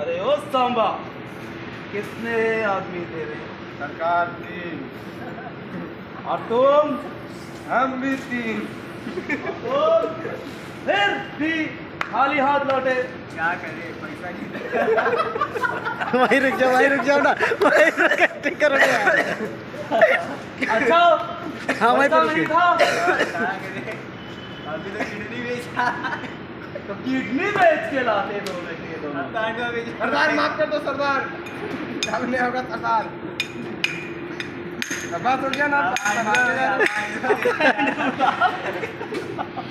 अरे ओ सांबा, कितने आदमी तेरे? सरकार 3। और तुम? हम भी 3। और फिर भी खाली हाथ लौटे। क्या करे, पैसा नहीं। वहीं रुक जाओ ना, वहीं रुक के टिकर हो गया। अच्छा, हाँ वहीं पैसा पे नहीं रुके। था क्या करे, अभी तो किडनी बेचा। तो किडनी बेच के लाते दो बेटे दोनों। सरदार माफ कर दो सरदार, अब नहीं होगा सरदार। बस हो गया ना।